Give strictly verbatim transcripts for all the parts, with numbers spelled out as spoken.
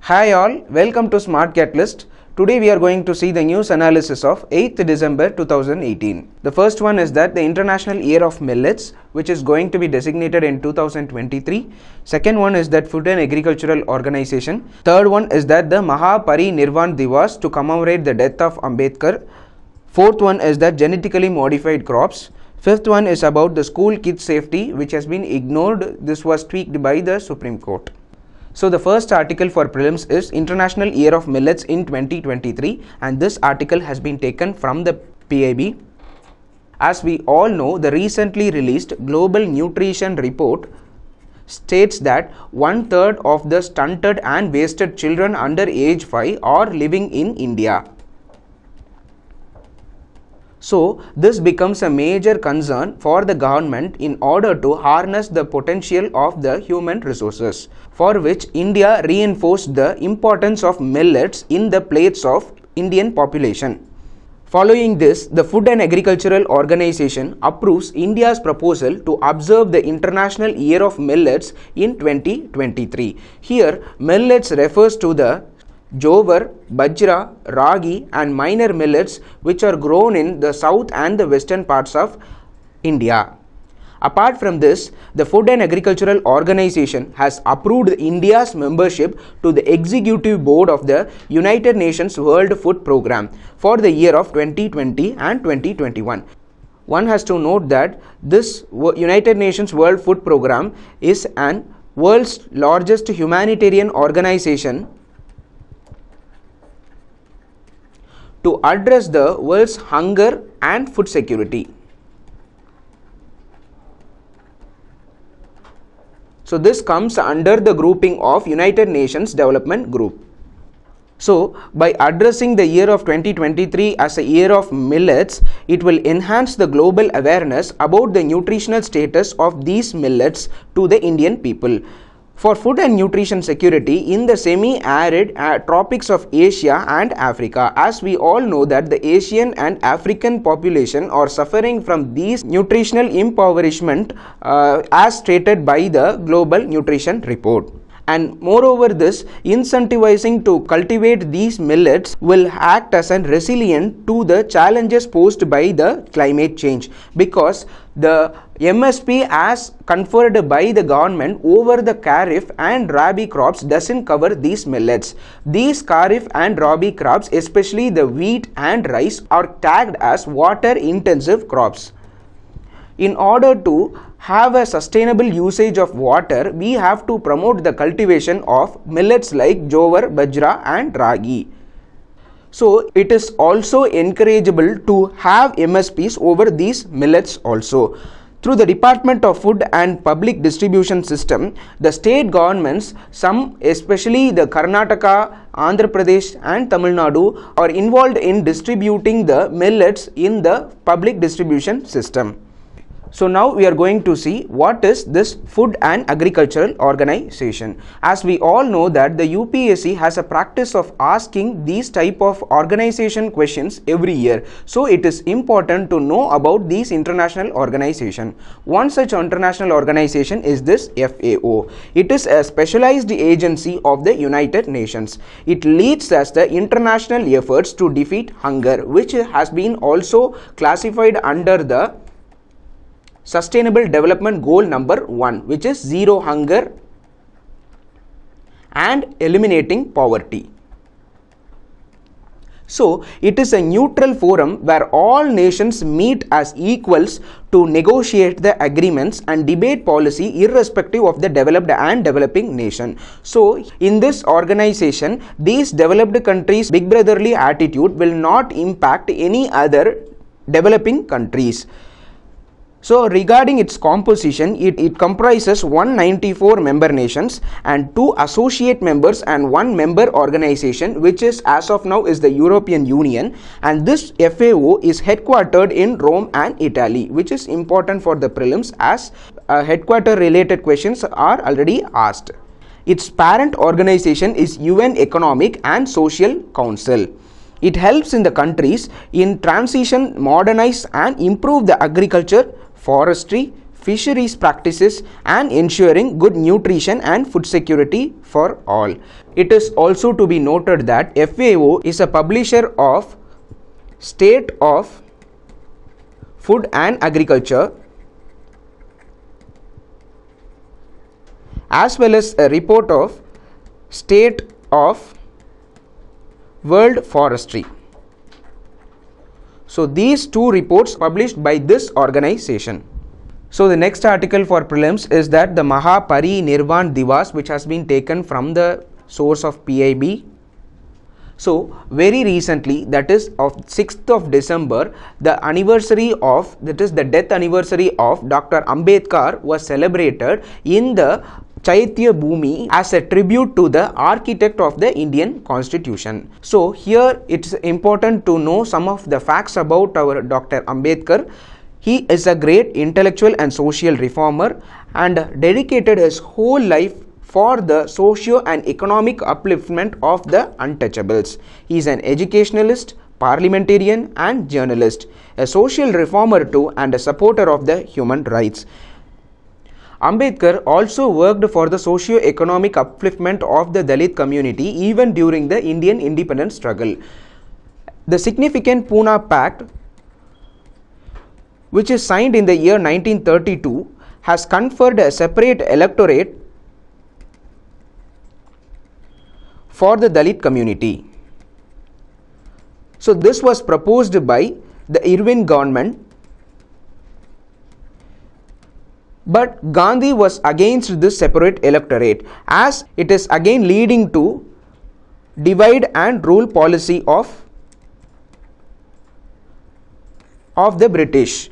Hi all, welcome to Smart Catalyst. Today we are going to see the news analysis of eighth December two thousand eighteen. The first one is that the International Year of Millets, which is going to be designated in two thousand twenty-three. Second one is that Food and Agricultural Organization. Third one is that the Mahaparinirvan Divas to commemorate the death of Ambedkar. Fourth one is that genetically modified crops. Fifth one is about the school kids safety, which has been ignored. This was tweaked by the Supreme Court. So the first article for prelims is International Year of Millets in twenty twenty-three, and this article has been taken from the P I B. As we all know, the recently released Global Nutrition Report states that one third of the stunted and wasted children under age five are living in India. So this becomes a major concern for the government in order to harness the potential of the human resources, for which India reinforced the importance of millets in the plates of Indian population. Following this, the Food and Agricultural Organization approves India's proposal to observe the International Year of Millets in twenty twenty-three. Here, millets refers to the jowar, bajra, ragi and minor millets which are grown in the south and the western parts of India. Apart from this, the Food and Agricultural Organization has approved India's membership to the Executive Board of the United Nations World Food Programme for the year of twenty twenty and twenty twenty-one. One has to note that this United Nations World Food Programme is an world's largest humanitarian organization to address the world's hunger and food security. So this comes under the grouping of United Nations Development Group. So by addressing the year of twenty twenty-three as a year of millets, it will enhance the global awareness about the nutritional status of these millets to the Indian people. For food and nutrition security in the semi-arid uh, tropics of Asia and Africa, as we all know that the Asian and African population are suffering from these nutritional impoverishment uh, as stated by the Global Nutrition Report. And moreover, this incentivizing to cultivate these millets will act as a resilient to the challenges posed by the climate change, because the M S P as conferred by the government over the kharif and rabi crops doesn't cover these millets. These kharif and rabi crops, especially the wheat and rice, are tagged as water intensive crops. In order to have a sustainable usage of water, we have to promote the cultivation of millets like jowar, bajra and ragi. So it is also encourageable to have M S Ps over these millets also. Through the Department of Food and Public Distribution System, the state governments, some especially the Karnataka, Andhra Pradesh and Tamil Nadu, are involved in distributing the millets in the public distribution system. So now we are going to see what is this Food and Agricultural Organization. As we all know that the U P S C has a practice of asking these type of organization questions every year. So it is important to know about these international organization. One such international organization is this F A O. It is a specialized agency of the United Nations. It leads as the international efforts to defeat hunger, which has been also classified under the Sustainable Development Goal number one, which is zero hunger and eliminating poverty. So it is a neutral forum where all nations meet as equals to negotiate the agreements and debate policy irrespective of the developed and developing nation. So in this organization, these developed countries' big brotherly attitude will not impact any other developing countries. So regarding its composition, it, it comprises one hundred ninety-four member nations and two associate members and one member organization, which is as of now is the European Union, and this F A O is headquartered in Rome and Italy, which is important for the prelims as uh, headquarter related questions are already asked. Its parent organization is U N Economic and Social Council. It helps in the countries in transition, modernize and improve the agriculture, forestry, fisheries practices and ensuring good nutrition and food security for all. It is also to be noted that F A O is a publisher of State of Food and Agriculture as well as a report of State of World Forestry. So these two reports published by this organization. So the next article for prelims is that the Mahaparinirvan Divas, which has been taken from the source of P I B. So very recently, that is of sixth of December, the anniversary of, that is the death anniversary of Doctor Ambedkar was celebrated in the Chaitya Bhumi as a tribute to the architect of the Indian Constitution. So here it's important to know some of the facts about our Doctor Ambedkar. He is a great intellectual and social reformer and dedicated his whole life for the socio and economic upliftment of the untouchables. He is an educationalist, parliamentarian and journalist, a social reformer too and a supporter of the human rights. Ambedkar also worked for the socio-economic upliftment of the Dalit community even during the Indian independence struggle. The significant Pune Pact, which is signed in the year nineteen thirty-two, has conferred a separate electorate for the Dalit community. So this was proposed by the Irwin government, but Gandhi was against this separate electorate as it is again leading to divide and rule policy of, of the British.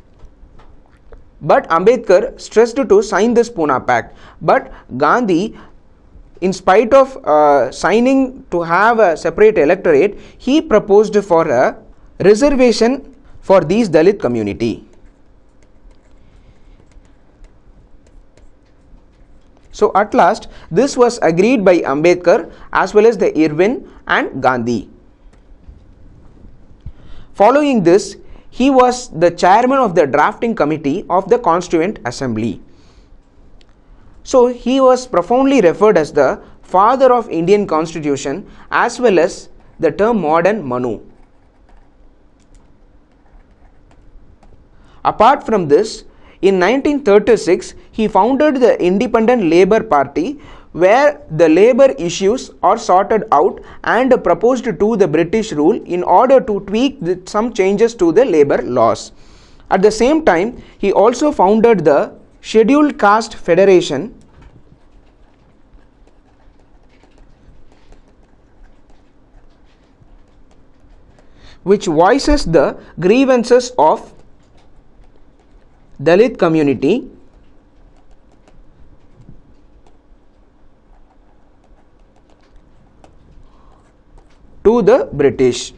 But Ambedkar stressed to sign this Pune Pact, but Gandhi, in spite of uh, signing to have a separate electorate, he proposed for a reservation for these Dalit community. So at last this was agreed by Ambedkar as well as the Irwin and Gandhi. Following this, he was the chairman of the drafting committee of the Constituent Assembly. So he was profoundly referred as the father of Indian Constitution as well as the term modern Manu. Apart from this, in nineteen thirty-six, he founded the Independent Labour Party, where the labour issues are sorted out and proposed to the British rule in order to tweak the, some changes to the labour laws. At the same time, he also founded the Scheduled Caste Federation, which voices the grievances of Dalit community to the British.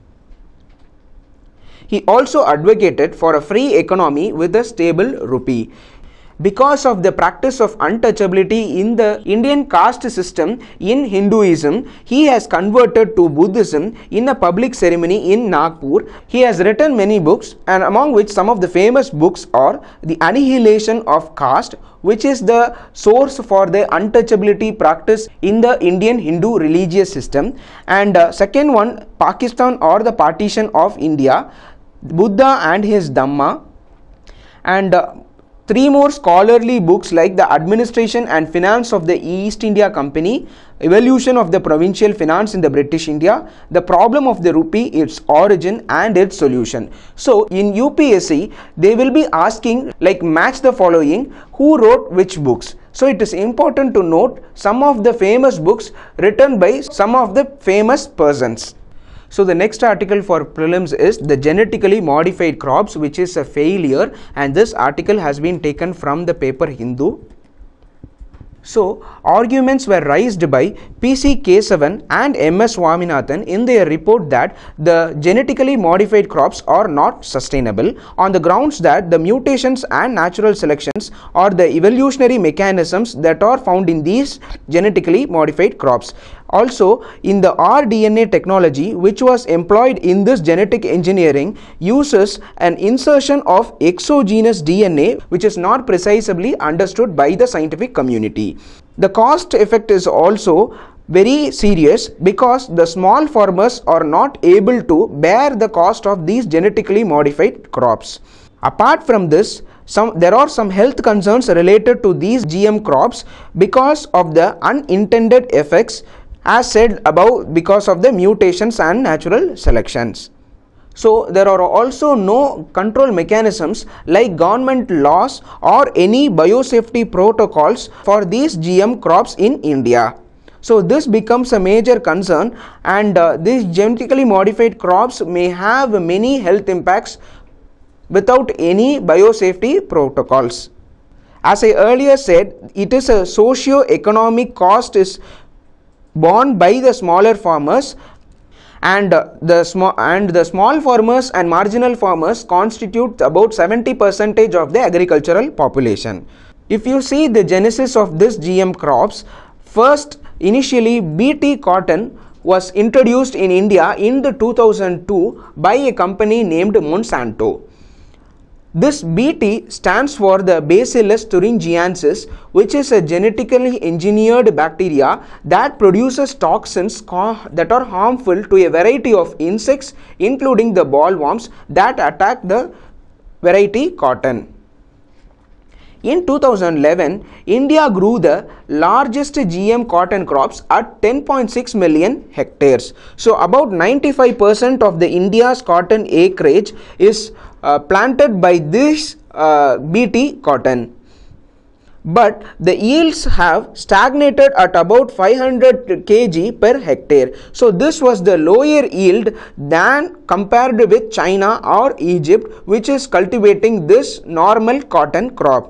He also advocated for a free economy with a stable rupee. Because of the practice of untouchability in the Indian caste system in Hinduism, he has converted to Buddhism in a public ceremony in Nagpur. He has written many books, and among which some of the famous books are The Annihilation of Caste, which is the source for the untouchability practice in the Indian Hindu religious system, and uh, second one, Pakistan or the Partition of India, Buddha and his Dhamma, and uh, three more scholarly books like The Administration and Finance of the East India Company, Evolution of the Provincial Finance in the British India, The Problem of the Rupee, Its Origin and Its Solution. So in U P S C, they will be asking like match the following, who wrote which books. So it is important to note some of the famous books written by some of the famous persons. So the next article for prelims is the genetically modified crops, which is a failure, and this article has been taken from the paper Hindu. So arguments were raised by P C Kesavan and M S Swaminathan in their report that the genetically modified crops are not sustainable on the grounds that the mutations and natural selections are the evolutionary mechanisms that are found in these genetically modified crops. Also, in the rDNA technology which was employed in this genetic engineering uses an insertion of exogenous D N A which is not precisely understood by the scientific community. The cost effect is also very serious because the small farmers are not able to bear the cost of these genetically modified crops. Apart from this, some there are some health concerns related to these G M crops because of the unintended effects, as said above, because of the mutations and natural selections. So there are also no control mechanisms like government laws or any biosafety protocols for these G M crops in India. So this becomes a major concern, and uh, these genetically modified crops may have many health impacts without any biosafety protocols. As I earlier said, it is a socio-economic cost is borne by the smaller farmers, and uh, the small and the small farmers and marginal farmers constitute about seventy percent of the agricultural population. If you see the genesis of this G M crops, first initially B T cotton was introduced in India in the two thousand two by a company named Monsanto. This B T stands for the Bacillus thuringiensis, which is a genetically engineered bacteria that produces toxins that are harmful to a variety of insects, including the bollworms that attack the variety cotton. In two thousand eleven, India grew the largest G M cotton crops at ten point six million hectares. So about ninety-five percent of the India's cotton acreage is uh, planted by this uh, B T cotton. But the yields have stagnated at about five hundred kilograms per hectare. So this was the lower yield than compared with China or Egypt, which is cultivating this normal cotton crop.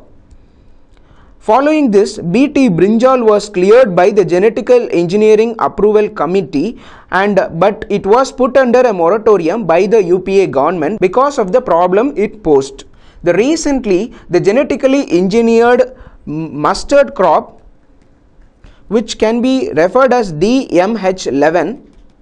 Following this, B T brinjal was cleared by the Genetical Engineering Approval Committee, and but it was put under a moratorium by the U P A government because of the problem it posed. The recently, the genetically engineered mustard crop, which can be referred as D M H eleven,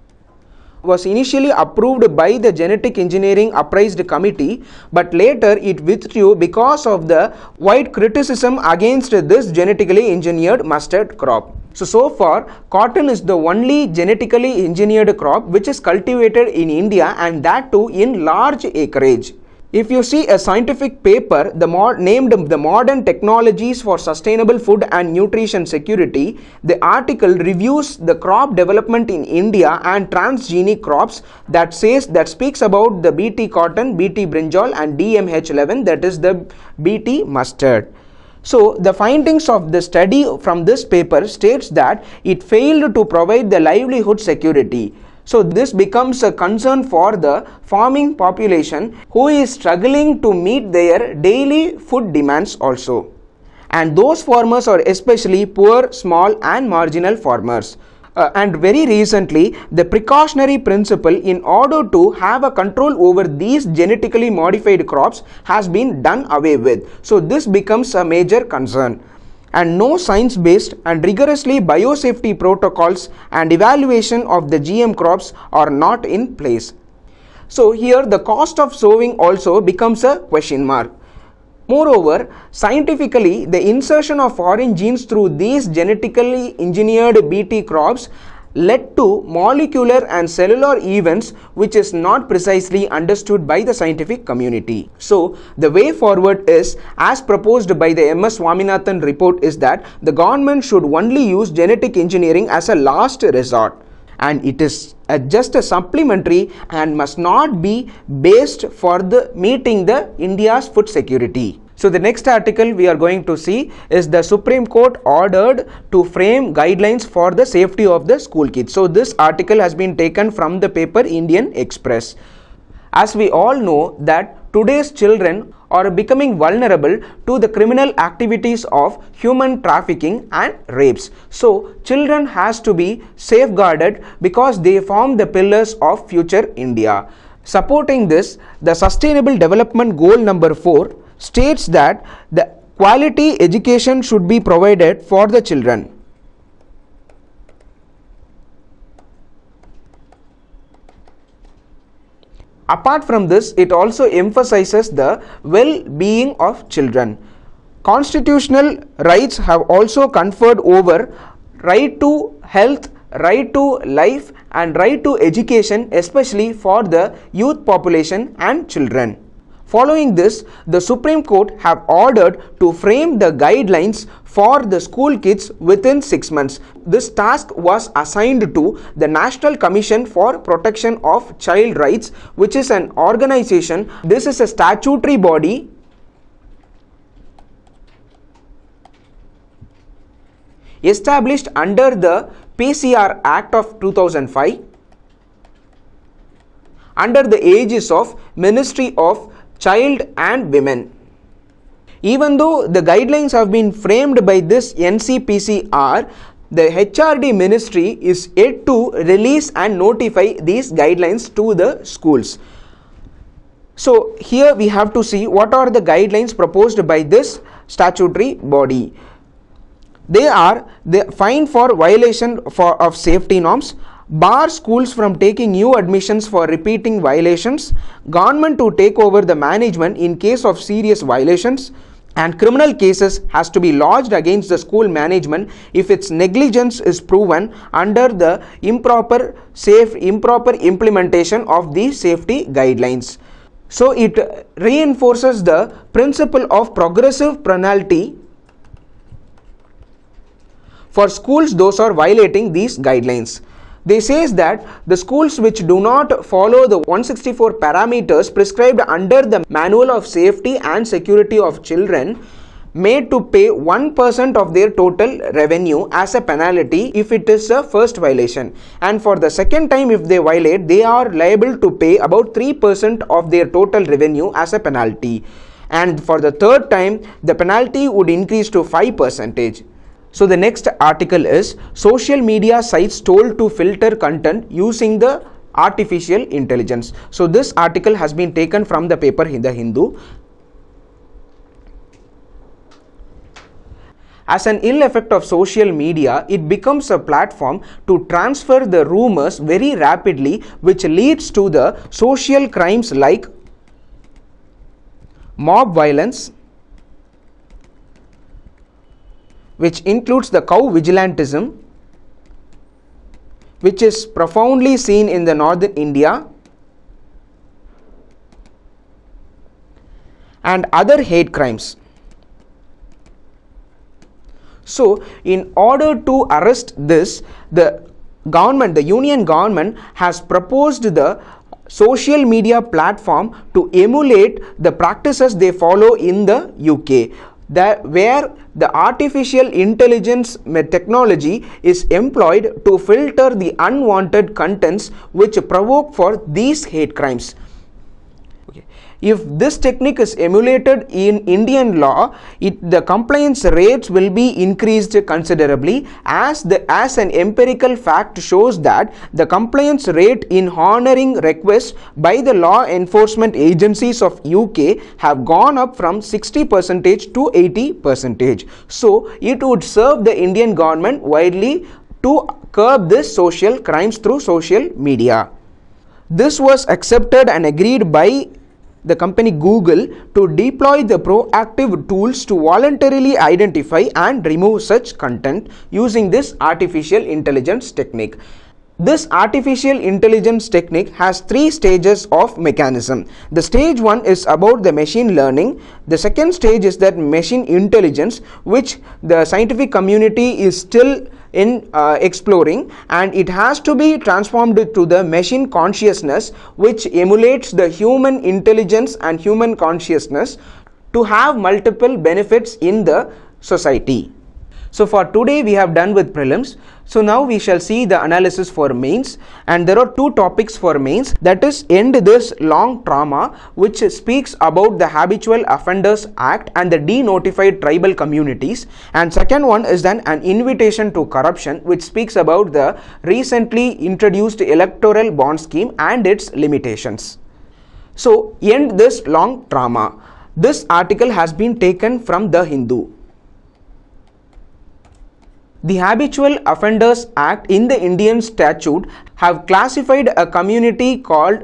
was initially approved by the Genetic Engineering Appraised Committee, but later it withdrew because of the wide criticism against this genetically engineered mustard crop. So, so far, cotton is the only genetically engineered crop which is cultivated in India, and that too in large acreage. If you see a scientific paper the mod named The Modern Technologies for Sustainable Food and Nutrition Security, the article reviews the crop development in India and transgenic crops that says that speaks about the B T cotton, B T brinjal and D M H eleven, that is the B T mustard. So the findings of the study from this paper states that it failed to provide the livelihood security. So this becomes a concern for the farming population who is struggling to meet their daily food demands also. And those farmers are especially poor, small and marginal farmers. Uh, and very recently, the precautionary principle in order to have a control over these genetically modified crops has been done away with. So this becomes a major concern. And no science-based and rigorously biosafety protocols and evaluation of the G M crops are not in place. So here the cost of sowing also becomes a question mark. Moreover, scientifically, the insertion of foreign genes through these genetically engineered B T crops led to molecular and cellular events which is not precisely understood by the scientific community. So the way forward is, as proposed by the M S Swaminathan report, is that the government should only use genetic engineering as a last resort, and it is a, just a supplementary and must not be based for the meeting the India's food security. So the next article we are going to see is the Supreme Court ordered to frame guidelines for the safety of the school kids. So this article has been taken from the paper Indian Express. As we all know that today's children are becoming vulnerable to the criminal activities of human trafficking and rapes. So children has to be safeguarded because they form the pillars of future India. Supporting this, the Sustainable Development Goal number four states that the quality education should be provided for the children. Apart from this, it also emphasizes the well-being of children. Constitutional rights have also conferred over right to health, right to life and right to education, especially for the youth population and children. Following this, the Supreme Court have ordered to frame the guidelines for the school kids within six months. This task was assigned to the National Commission for Protection of Child Rights, which is an organization. This is a statutory body established under the P C R Act of two thousand five under the aegis of Ministry of Child and Women. Even though the guidelines have been framed by this N C P C R, the H R D ministry is yet to release and notify these guidelines to the schools. So here we have to see what are the guidelines proposed by this statutory body. They are the fine for violation for, of safety norms, bar schools from taking new admissions for repeating violations, government to take over the management in case of serious violations, and criminal cases has to be lodged against the school management if its negligence is proven under the improper safe improper implementation of the safety guidelines. So it reinforces the principle of progressive penalty for schools those are violating these guidelines. They says that the schools which do not follow the one hundred sixty-four parameters prescribed under the Manual of Safety and Security of Children made to pay one percent of their total revenue as a penalty if it is a first violation, and for the second time if they violate they are liable to pay about three percent of their total revenue as a penalty, and for the third time the penalty would increase to five percent. So the next article is social media sites told to filter content using the artificial intelligence. So this article has been taken from the paper The Hindu. As an ill effect of social media, it becomes a platform to transfer the rumors very rapidly, which leads to the social crimes like mob violence, which includes the cow vigilantism, which is profoundly seen in the northern India, and other hate crimes. So in order to arrest this, the government, the union government has proposed the social media platform to emulate the practices they follow in the U K. That where the artificial intelligence technology is employed to filter the unwanted contents which provoke for these hate crimes. Okay. If this technique is emulated in Indian law, it, the compliance rates will be increased considerably, as the as an empirical fact shows that the compliance rate in honoring requests by the law enforcement agencies of U K have gone up from sixty percent to eighty percent. So it would serve the Indian government widely to curb this social crimes through social media. This was accepted and agreed by the company Google to deploy the proactive tools to voluntarily identify and remove such content using this artificial intelligence technique. This artificial intelligence technique has three stages of mechanism. The stage one is about the machine learning. The second stage is that machine intelligence, which the scientific community is still in uh, exploring, and it has to be transformed to the machine consciousness, which emulates the human intelligence and human consciousness to have multiple benefits in the society. So for today we have done with prelims. So now we shall see the analysis for mains, and there are two topics for mains, that is End This Long Trauma, which speaks about the Habitual Offenders Act and the denotified tribal communities, and second one is then An Invitation to Corruption, which speaks about the recently introduced electoral bond scheme and its limitations. So End This Long Trauma. This article has been taken from The Hindu. The Habitual Offenders Act in the Indian statute have classified a community called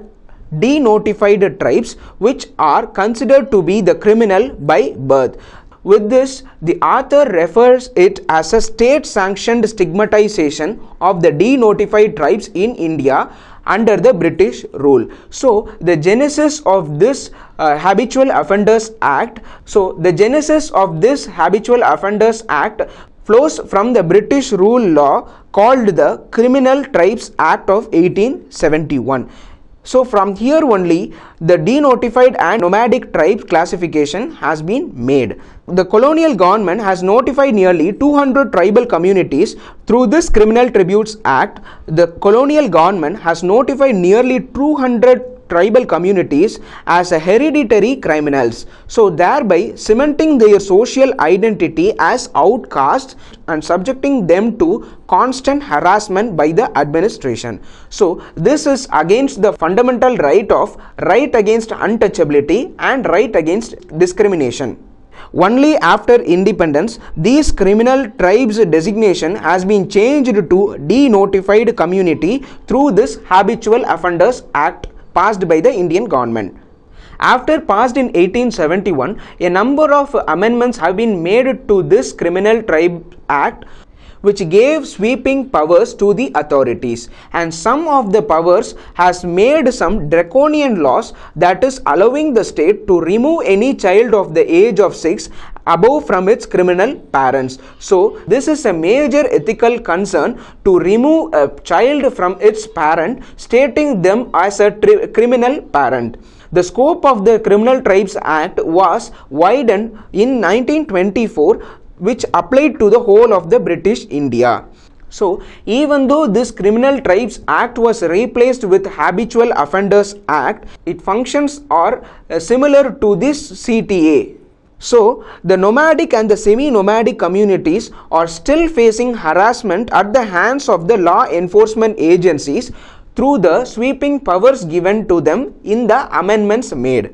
denotified tribes which are considered to be the criminal by birth. With this, the author refers it as a state-sanctioned stigmatization of the denotified tribes in India under the British rule. So, the genesis of this uh, Habitual Offenders Act, so the genesis of this Habitual Offenders Act flows from the British rule law called the Criminal Tribes Act of eighteen seventy-one. So from here only the denotified and nomadic tribes classification has been made. The colonial government has notified nearly two hundred tribal communities through this Criminal Tributes Act. The colonial government has notified nearly two hundred tribal communities as a hereditary criminals, so thereby cementing their social identity as outcasts and subjecting them to constant harassment by the administration. So this is against the fundamental right of right against untouchability and right against discrimination. Only after independence, these criminal tribes designation has been changed to denotified community through this Habitual Offenders Act passed by the Indian government. After passed in eighteen seventy-one, a number of amendments have been made to this Criminal Tribe Act which gave sweeping powers to the authorities, and some of the powers has made some draconian laws, that is allowing the state to remove any child of the age of six above from its criminal parents. So this is a major ethical concern to remove a child from its parent, stating them as a criminal parent. The scope of the Criminal Tribes Act was widened in nineteen twenty-four, which applied to the whole of the British India. So even though this Criminal Tribes Act was replaced with Habitual Offenders Act, its functions are uh, similar to this C T A. So the nomadic and the semi-nomadic communities are still facing harassment at the hands of the law enforcement agencies through the sweeping powers given to them in the amendments made.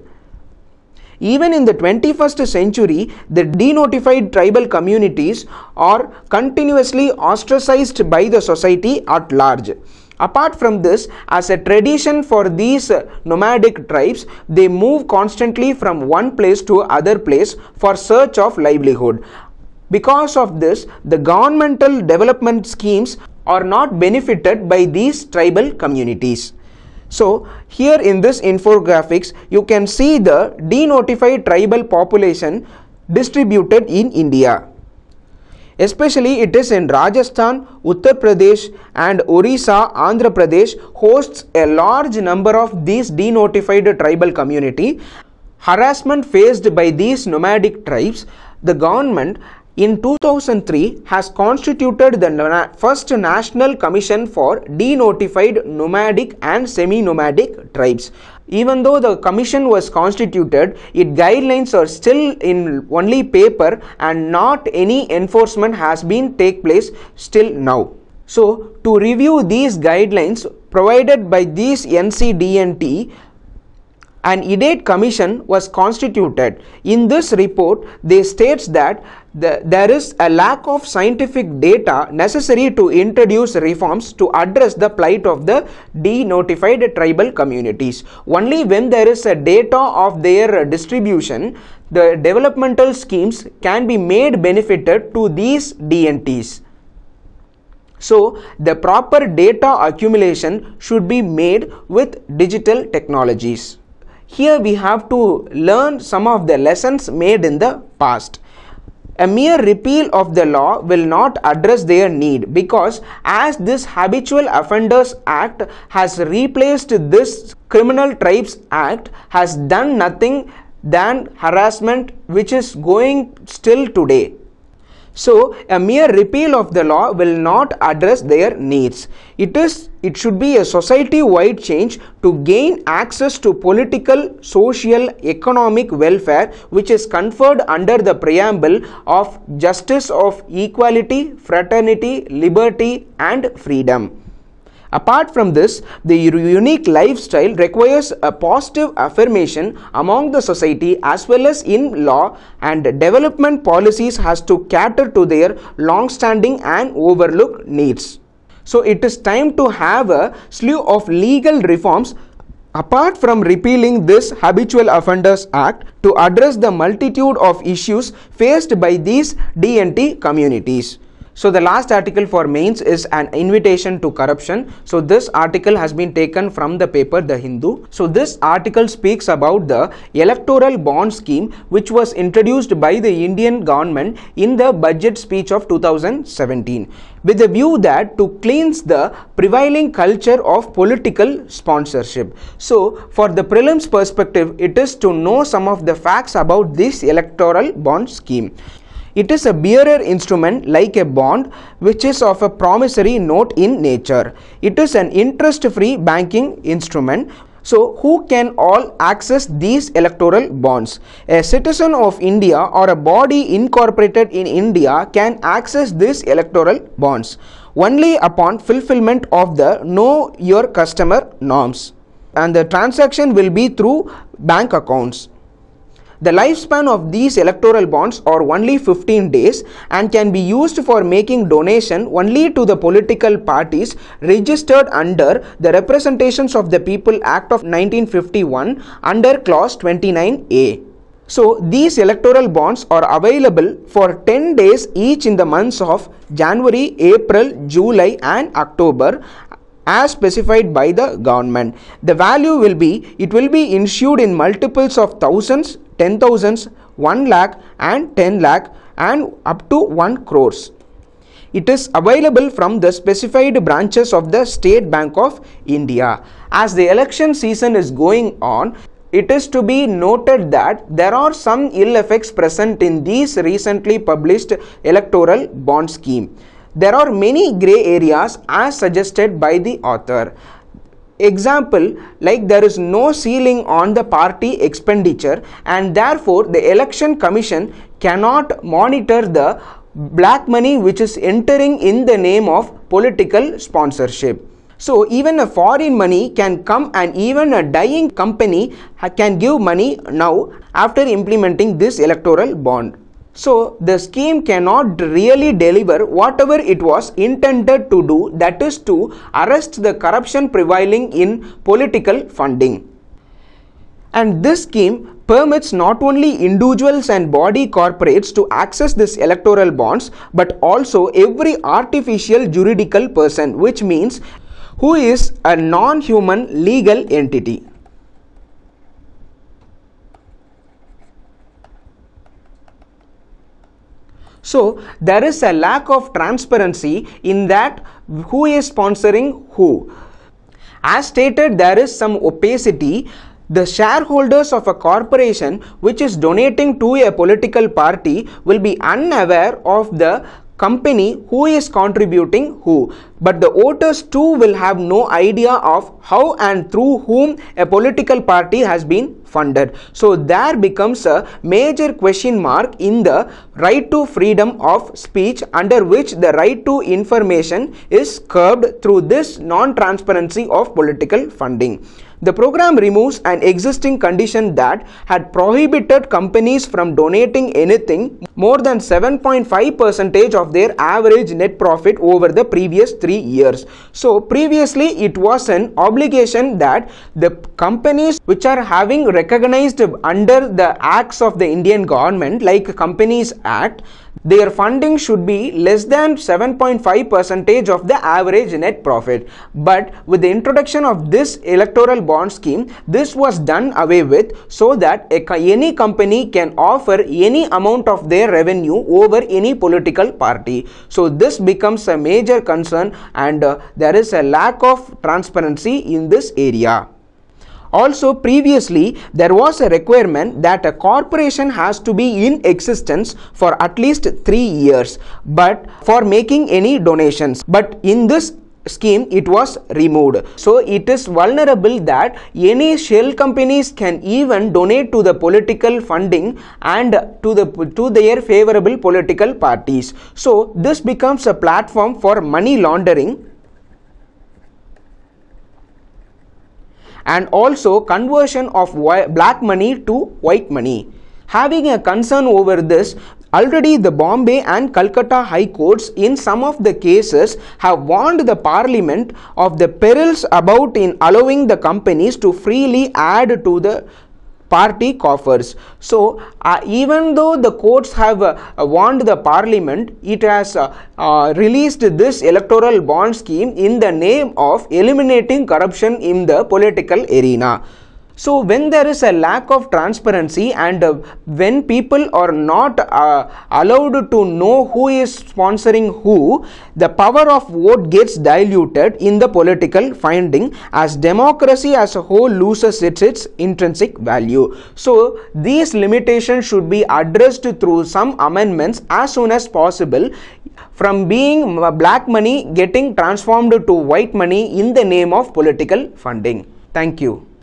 Even in the twenty-first century, the denotified tribal communities are continuously ostracized by the society at large. Apart from this, as a tradition for these nomadic tribes, they move constantly from one place to other place for search of livelihood. Because of this, the governmental development schemes are not benefited by these tribal communities. So here in this infographics, you can see the denotified tribal population distributed in India. Especially it is in Rajasthan, Uttar Pradesh and Orissa, Andhra Pradesh hosts a large number of these denotified tribal community. Harassment faced by these nomadic tribes, the government in two thousand three has constituted the first National Commission for Denotified Nomadic and Semi-Nomadic Tribes. Even though the commission was constituted, its guidelines are still in only paper and not any enforcement has been take place still now. So to review these guidelines provided by this N C D N T, an IDATE commission was constituted. In this report, they states that the, there is a lack of scientific data necessary to introduce reforms to address the plight of the denotified tribal communities. Only when there is a data of their distribution, the developmental schemes can be made benefited to these D N Ts. So the proper data accumulation should be made with digital technologies. Here we have to learn some of the lessons made in the past. A mere repeal of the law will not address their need, because as this Habitual Offenders Act has replaced this Criminal Tribes Act, has done nothing than harassment which is going still today. So a mere repeal of the law will not address their needs. It is it should be a society-wide change to gain access to political, social, economic welfare which is conferred under the preamble of justice of equality, fraternity, liberty and freedom. Apart from this, the unique lifestyle requires a positive affirmation among the society as well as in law, and development policies has to cater to their long-standing and overlooked needs. So it is time to have a slew of legal reforms Apart from repealing this Habitual Offenders Act to address the multitude of issues faced by these D and T communities. So the last article for mains is an invitation to corruption. So this article has been taken from the paper The Hindu. So this article speaks about the electoral bond scheme which was introduced by the Indian government in the budget speech of two thousand seventeen, with the view that to cleanse the prevailing culture of political sponsorship. So for the prelims perspective, it is to know some of the facts about this electoral bond scheme. It is a bearer instrument like a bond which is of a promissory note in nature. It is an interest-free banking instrument. So who can all access these electoral bonds? A citizen of India or a body incorporated in India can access these electoral bonds only upon fulfillment of the Know Your Customer norms, and the transaction will be through bank accounts. The lifespan of these electoral bonds are only fifteen days and can be used for making donation only to the political parties registered under the Representations of the People Act of nineteen fifty-one under clause twenty-nine A. So these electoral bonds are available for ten days each in the months of January, April, July and October as specified by the government. The value will be, it will be issued in multiples of thousands, ten thousands, one lakh and ten lakh and up to one crores. It is available from the specified branches of the State Bank of India. As the election season is going on, it is to be noted that there are some ill effects present in these recently published electoral bond scheme. There are many grey areas as suggested by the author. Example, like there is no ceiling on the party expenditure and therefore the election commission cannot monitor the black money which is entering in the name of political sponsorship. So even a foreign money can come and even a dying company can give money now after implementing this electoral bond. So the scheme cannot really deliver whatever it was intended to do, that is to arrest the corruption prevailing in political funding. And this scheme permits not only individuals and body corporates to access this electoral bonds, but also every artificial juridical person, which means who is a non-human legal entity. So there is a lack of transparency in that who is sponsoring who. As stated, there is some opacity. The shareholders of a corporation which is donating to a political party will be unaware of the company who is contributing who, but the voters too will have no idea of how and through whom a political party has been funded. So there becomes a major question mark in the right to freedom of speech, under which the right to information is curbed through this non-transparency of political funding. The program removes an existing condition that had prohibited companies from donating anything more than seven point five percent of their average net profit over the previous three years. So previously it was an obligation that the companies which are having recognized under the acts of the Indian government, like Companies Act, their funding should be less than seven point five percent of the average net profit. But with the introduction of this electoral bond scheme, this was done away with, so that a, any company can offer any amount of their revenue over any political party. So this becomes a major concern, and uh, there is a lack of transparency in this area. Also, previously there was a requirement that a corporation has to be in existence for at least three years but for making any donations, but in this scheme it was removed. So it is vulnerable that any shell companies can even donate to the political funding and to the to their favorable political parties. So this becomes a platform for money laundering and also conversion of black money to white money. Having a concern over this, Already the Bombay and Calcutta High Courts in some of the cases have warned the Parliament of the perils about in allowing the companies to freely add to the party coffers. So uh, even though the courts have uh, warned the Parliament, it has uh, uh, released this electoral bond scheme in the name of eliminating corruption in the political arena. So when there is a lack of transparency and uh, when people are not uh, allowed to know who is sponsoring who, the power of vote gets diluted in the political finding as democracy as a whole loses its, its intrinsic value. So these limitations should be addressed through some amendments as soon as possible, from being black money getting transformed to white money in the name of political funding. Thank you.